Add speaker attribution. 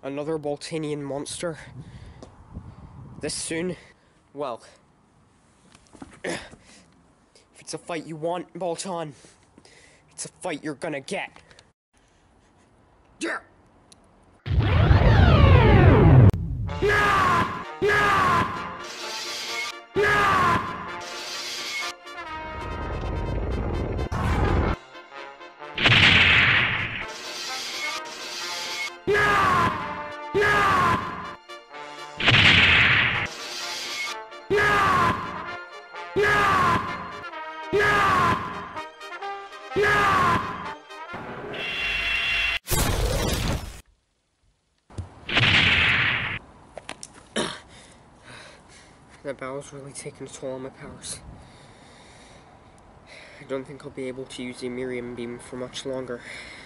Speaker 1: Another Boltanian monster? This soon? Well, if it's a fight you want, Bolton, it's a fight you're gonna get. Yeah! That battle's really taken a toll on my powers. I don't think I'll be able to use the Miriam beam for much longer.